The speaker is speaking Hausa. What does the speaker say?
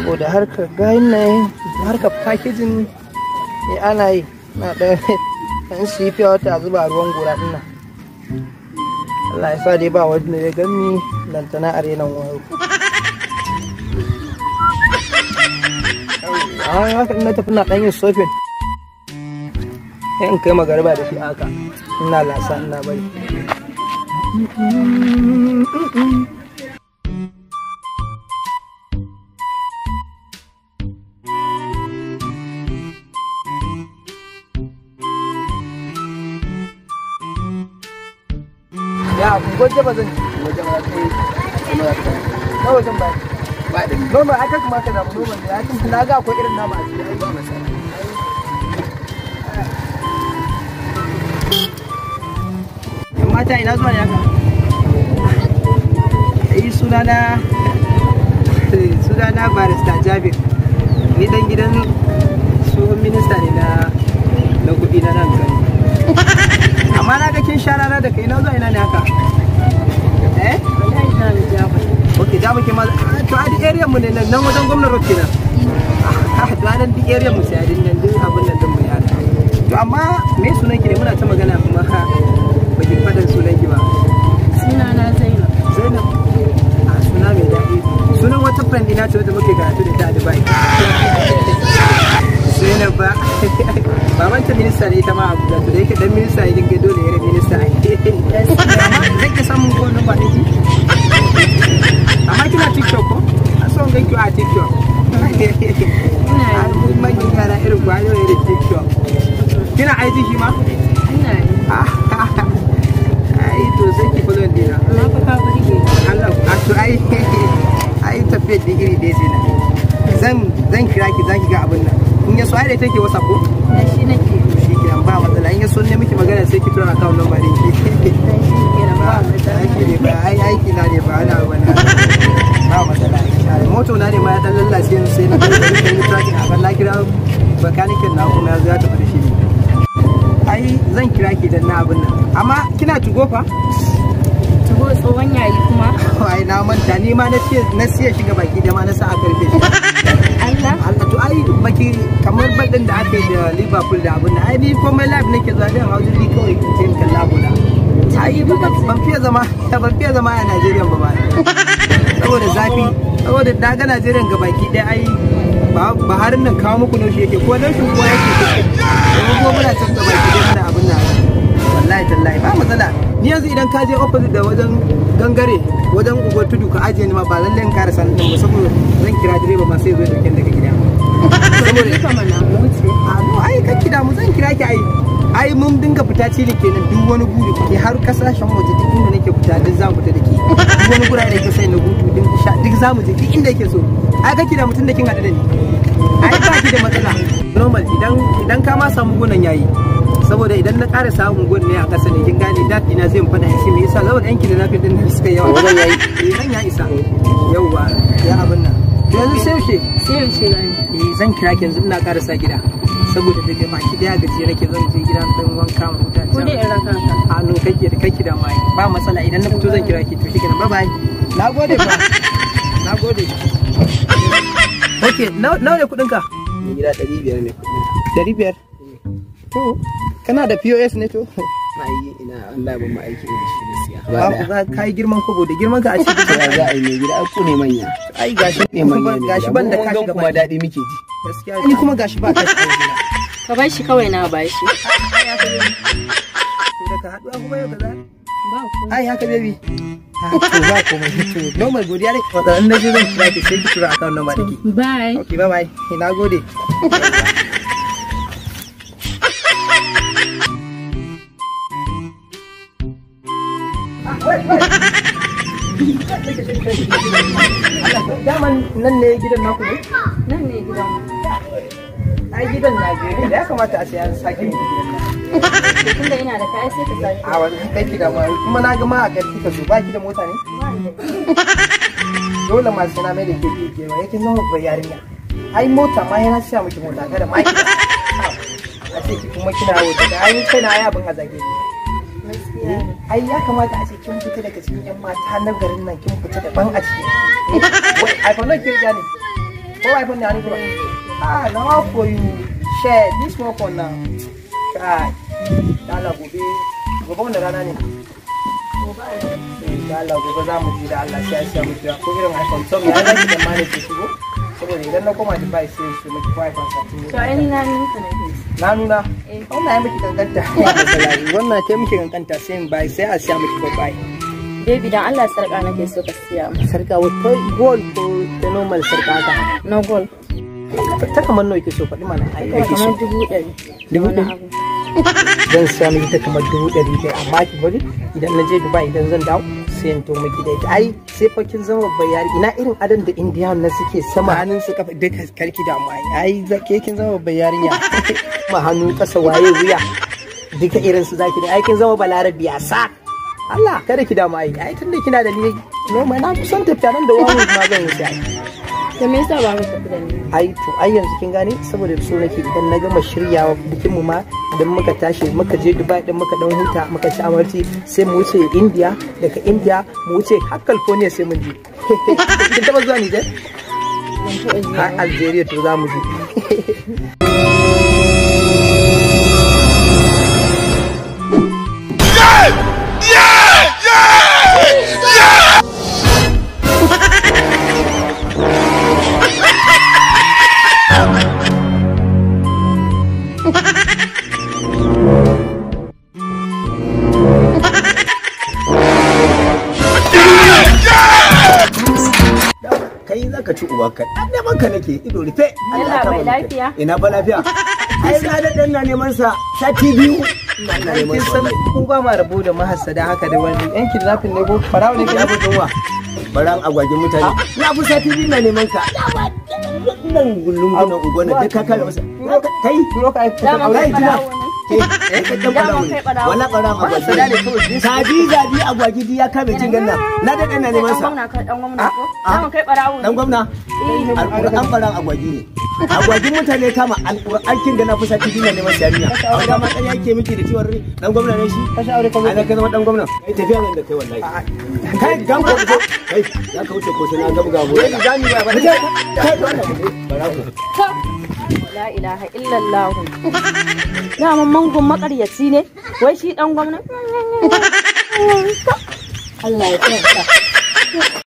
saboda harkar gayin nan harkar packaging ana yi na ɗan sifi wata zuba ruwan gora ɗin nan. Allah ya sa dai ba wanda ya gani lantana a renan wayo. Haka ina tafi na ɗan yin sofin in kai magariba da shi haka ina lasa ina bari. Ya gwaje ba zan ci wajen ba kai na wajen ba ba da noma aka kuma ka da noma ne ya tun na ga akwai irin nama a cikin ba masa mata ina zuwa ne haka sunana barista Jabir ni dan gidan tsohon minista ne na kudi na nan gani amma na ga kin sharara da kai na zuwa ina ne haka ok jaba ke ma to a duk area mu ne nan wajen gwamnan road kenan to a nan duk area mu sai din nan duk abin nan din mu ya to amma me sunan ki ne muna ta magana kuma ba ki fadan sunan ki ba sunana Zainab a suna mai daɗi sunan wata friend ina ce wanda muke karatu da ta a Dubai Zainab ba baban ta minista ne ita ma Abuja to da yake dan minista ne dinga dole ya minista ai amma zai ka samu ko nan ba dake amma kina TikTok ko a so ga ki a TikTok ina manyan yara irin gwalo ne da TikTok kina aiki shi ma ina yi ai to sai ki follow dina amma fa ka burge Allah a to ai tafiyar digiri dai sai na zan kira ki zaki ga abin nan in ya so ai da take WhatsApp ko na shi nake shi ke ba matsala in ya so ne miki magana sai ki tura account number din ki ba matsala aiki ne ba ai aiki na ne ba ana wani ba matsala moto na ne ma ya dan lallace yanzu sai na kai tracking a ban na kira bakanikin na kuma ya zo ya tafi da shi ai zan kira ki dan na abin nan amma kina tugo fa tugo tsohon yayi kuma ai na manta ni ma na siya shiga baki da ma na sa a karfe shi Allah to ai baki kamar badin da aka yi da Liverpool da abin nan ai ni komai live nake zuwa dan hausa ni kawai in kalla bula ai ban fiye zama a Najeriya ba saboda zafi saboda na ga Najeriya ga baki ɗaya ai ba harin nan kawo muku naushi yake ko naushin ko yake ko muna can ga baki ɗaya muna abin nan wallahi tallahi ba matsala ni yanzu idan ka je opposite da wajen gangare wajen ugo tudu ka ajiye ni ma ba lallai in kara sanin ba saboda zan kira direba ma sai zo ya dauke daga gida saboda ita mana wuce ai kake da mu zan kira ki ai mun dinga fita cili kenan duk wani guri kuke har kasashen waje duk inda nake fita duk za mu fita da ke duk wani gurare da ke sai na gudu duk za mu je duk inda yake so ai kake da mutum da kin hada da ni ai ba ki da matsala normal idan ka ma samu gonan yayi saboda idan na ƙara samun gon ne a ƙasa ne kin gane da ina zai faɗa shi me yasa saboda yanki da na fitin da suka yawa wannan yayi dan ya isa yawa ya abin nan yanzu sai zan kira ki yanzu ina ƙara sa gida saboda daga baki daya gajiya nake zan je gidan dan wanka mu huta ko dai in raka ka a no kake da mai ba matsala idan na fito zan kira ki to shikenan bye bye nagode fa nagode okay nawa ne kudin ka ni gida 500 ne kudin 500 to kana da POS ne to na yi ina Allah ban ma aiki da shi gaskiya ba kai girman kobo da girman ka a cikin ya za a yi ne gida ku ne manya ai gashi ne manya gashi ban da kashi gaba kuma dadi muke ji gaskiya ni kuma gashi ba kashi ka bar shi kawai na ba shi to da ka haɗu kuma yau kaza ba ku ai haka baby to ba komai to normal godiya ne wata na je zan kira ki sai ki tura account number dake bye okay bye bye ina gode daman nan ne gidan naku ne? nan ne gidan ai gidan na biyu da ya kamata a sai an sake gidan tunda ina da kai sai ka sake a wani kai ki da ma kuma na ga ma a garki ka zo ba ki da mota ne dole ma sai na mai da ke biyu ke yake zama babbar yarinya ai mota ma yana siya miki mota kada ma ki a ce ki kuma kina wuce da ai kai na ai abin a zage ki ai ya kamata a ce kin fita daga cikin yan mata na garin nan kin fita daban a ciki wai ai fa nan kirja ne Ko wife ne ani ko. Ah, now for you share this one for now. Kai. Dala gobe. Gobe wanda rana ne. Allah gobe za mu ji da Allah sai ya mu kira ko irin iPhone so ya zaki da mane ke shigo saboda idan na koma Dubai sai su miki iPhone 13 To ai ni na nuna ka nake. na nuna wannan ya miki kankanta wannan ke miki kankanta sai in bai sai a siya miki ko bai Baby dan Allah sarka nake so ka siya mu. sarka wato gold ko da normal sarka ka Na gold. ta kamar nawa kike so faɗi mana ai kike so Kamar 100. Dubu Wani ɗari? abu. zan siya miki ta kamar 100 amma ki bari idan na je Dubai idan zan dawo sai in to miki da ita ai sai fa kin zama babbar yari ina irin adan da Indiya na suke sama hannun su kafa duka karki da mu ai ke kin zama babbar yarinya ma hannu kasa waye wuya duka irin su zaki da ai kin zama balarabiya sa Allah kada ki da mu ai tunda kina da ni normal na kusan tafiya nan da wani ma zan yi sai To me yasa ba ka tafi da ni? ai to ai yanzu kin gane saboda so nake idan na gama shiryawa bikin mu ma idan muka tashi muka je Dubai din muka dan huta muka ci amarci sai mu wuce India daga India mu wuce har California sai mun je kin taba zuwa Niger Ban taɓa zuwa har ba. Algeria to za mu je kai za ka ci uwa ka neman ka nake ido rufe Yalla bai lafiya? ina ba lafiya ai na da dan na neman sa sati biyu ina neman sa ku ba ma rabo da mahasada haka da wani yan kidnapping ne ko farawo ne ya bujin wa baran agwagin mutane na fi sati biyu na neman ka nan gullun gunan ugwana da ka kame masa kai turo ka Dama kai barawo ne. wala baran agwagi zabi agwagi ya kame cin ganna na da dan na neman sa Dan gwamna ko? Dama kai barawo ne. dan gwamna alƙur'an baran agwagi ne agwagin mutane kama alƙur'an kin da na fi sati biyu na neman jami'a a ga ma dan yake miki da ciwon rai dan gwamna ne shi ka aure ka ana ka zama dan gwamna kai tafiya nan da kai wallahi kai gan ko kai za ka wuce ko sai na gaba gabo kai zani ba ba kai barawo La ilaha illallah. Dama mangon makaryaci ne, wai shi dan gwamna. Allah ya tsaya.